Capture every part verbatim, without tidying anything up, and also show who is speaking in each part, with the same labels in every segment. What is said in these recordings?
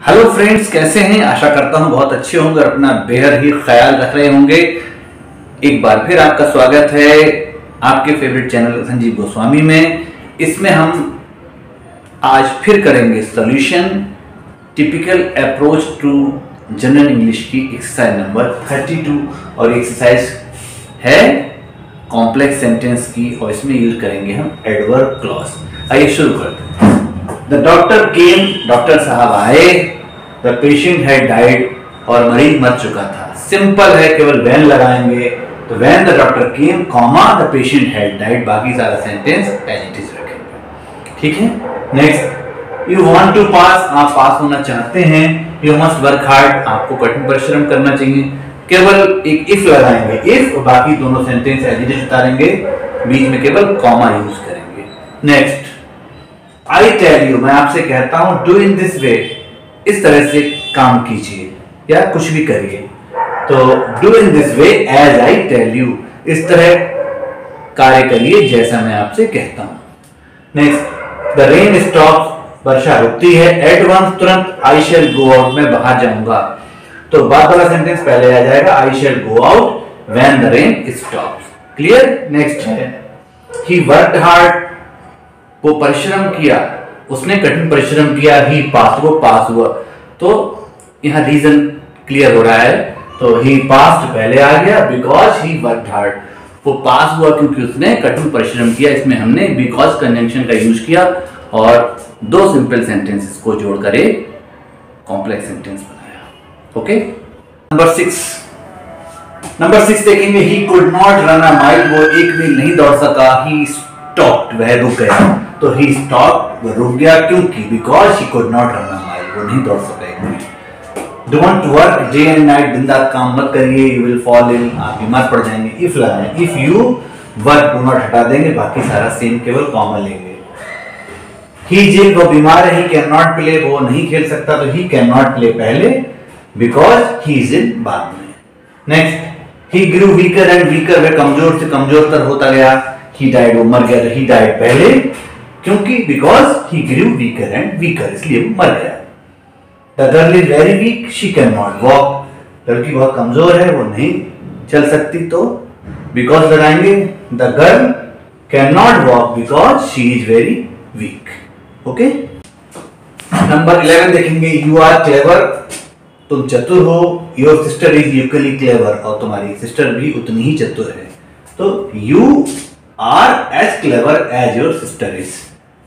Speaker 1: Hello friends, कैसे हैं? आशा करता हूं बहुत अच्छे होंगे और अपना बेहद ही ख्याल रख रहे होंगे। एक बार फिर आपका स्वागत है आपके फेवरेट चैनल संजीव गोस्वामी में। इसमें हम आज फिर करेंगे solution typical approach to general English की एक्सरसाइज नंबर बत्तीस और एक्सरसाइज है कॉम्प्लेक्स सेंटेंस की और इसमें यूज करेंगे हम एडवर्ब क्लॉज। आइए शुरू करते हैं। द डॉक्टर केम, डॉक्टर साहब आए। द पेशेंट हैड डाइड, और मरीज मर चुका था। सिंपल है, केवल व्हेन लगाएंगे तो when the doctor came comma the patient had died, बाकी सारा सेंटेंस एज इट इज रखेंगे। ठीक है। Next, you want to pass, आप पास होना चाहते हैं। यू मस्ट वर्क हार्ड, आपको कठिन परिश्रम करना चाहिए। केवल एक इफ लगाएंगे, इफ, बाकी दोनों सेंटेंस एज इट इज उतारेंगे, बीच में केवल कॉमा यूज करेंगे। नेक्स्ट, आई टेल यू, मैं आपसे कहता हूं, डू इन दिस वे, इस तरह से काम कीजिए या कुछ भी करिए। तो do in this way as I tell you, इस तरह कार्य करिए जैसा मैं आपसे कहता हूं। नेक्स्ट, द रेन स्टॉप्स, वर्षा रुकती है। एट वंस, तुरंत। आई शैल गो आउट, मैं बाहर जाऊंगा। तो बाद वाला सेंटेंस पहले आ जाएगा, I shall go out when the rain stops. Clear. Next है, ही वर्कड हार्ड, वो परिश्रम किया, उसने कठिन परिश्रम किया। ही पास, वो पास हुआ। तो यहां रीजन क्लियर हो रहा है। तो ही पास्ड पहले आ गया, बिकॉज ही वर्कड हार्ड, वो पास हुआ क्योंकि उसने कठिन परिश्रम किया। इसमें हमने बिकॉज कंजंक्शन का यूज किया और दो सिंपल सेंटेंसेस को जोड़कर एक कॉम्प्लेक्स सेंटेंस बनाया। Okay. Number six number six देखेंगे। He could not run a mile, वो एक मील नहीं दौड़ सका। ही स्टॉप्ड, वह रुक गया। तो ही स्टॉप्ड, वह रुक गया क्योंकि because he could not run a mile, वो नहीं दौड़ सका एक मील। Don't work day and night, दिन रात काम मत करिए। यू विल फॉल इल, आप बीमार पड़ जाएंगे। इफ लगाएं, if you work, do not हटा देंगे, बाकी सारा सेम, केवल कॉमा लेंगे। ही जिल, वो बीमार है। ही कैन नॉट प्ले, वो नहीं खेल सकता। तो ही कैन नॉट प्ले पहले, बिकॉज ही इज इन बाद में। Next, he grew weaker and weaker, वह कमजोर से कमजोर तर होता गया। ही डाइड, वो मर गया। तो ही डाइड पहले, क्योंकि because he grew weaker and weaker, इसलिए वो मर गया। The girl is very weak, she can not walk, लड़की बहुत कमजोर है, वो नहीं चल सकती। तो बिकॉज लगाएंगे। The girl can not walk because she is very weak. Okay. Number eleven देखेंगे। यू आर क्लेवर, तुम चतुर हो। Your sister is equally clever, और तुम्हारी सिस्टर भी उतनी ही चतुर है। तो you are as clever as your sister is.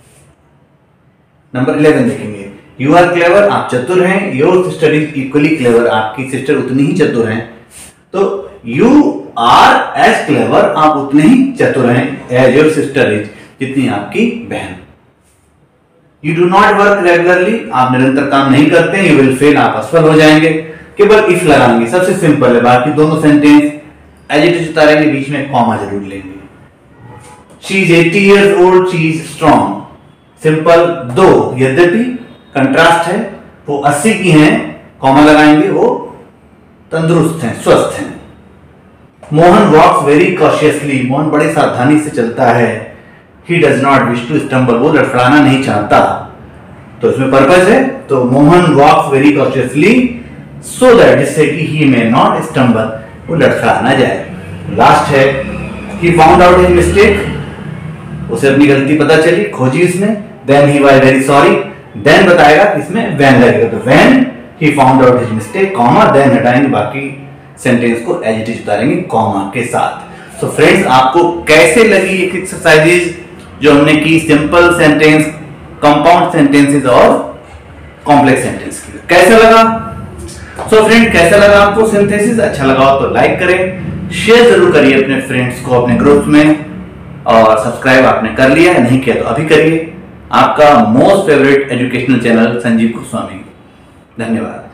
Speaker 1: Number eleven देखेंगे। यू आर क्लेवर, आप चतुर हैं। Your sister is equally clever, आपकी सिस्टर उतनी ही चतुर हैं। तो यू आर एज क्लेवर, आप उतने ही चतुर हैं एज योर सिस्टर इज, जितनी आपकी बहन। You do not work regularly, आप निरंतर काम नहीं करते। यू विल फेल, आप असफल हो जाएंगे। केवल इफ लगाएंगे, सबसे सिंपल है। बाकी दोनों सेंटेंस एज इट इज उतारेंगे, बीच में कॉमा जरूर लेंगे। She is eighty years old, she is strong. Simple. दो, यद्यपि कंट्रास्ट है, वो अस्सी की हैं, कॉमा लगाएंगे, वो तंदुरुस्त हैं, स्वस्थ हैं। Mohan walks very cautiously, Mohan बड़ी सावधानी से चलता है। He does not wish to stumble, वो लड़खड़ाना नहीं चाहता। तो इसमें पर्पस है। तो Mohan walks very cautiously so that, जिससे कि ही मे नॉट स्टम्बल, वो लड़खड़ा ना जाए। लास्ट है, he found out his mistake, उसे अपनी गलती पता चली, खोजी उसने। Then he was very sorry, then बताएगा कि इसमें व्हेन लगेगा। तो when he found out his mistake, comma, then हटाएंगे, बाकी सेंटेंस को एज इट इज उतारेंगे कॉमा के साथ। सो फ्रेंड्स, आपको कैसे लगी एक एक्सरसाइजेज जो हमने की सिंपल सेंटेंस, कंपाउंड सेंटेंसेस और कॉम्प्लेक्स सेंटेंस की, कैसा लगा? सो फ्रेंड, कैसा लगा आपको सिंथेसिस? अच्छा लगा हो तो लाइक करें, शेयर जरूर करिए अपने फ्रेंड्स को, अपने ग्रुप में, और सब्सक्राइब आपने कर लिया है, नहीं किया तो अभी करिए। आपका most favourite educational channel Sanjeev Goswami. धन्यवाद।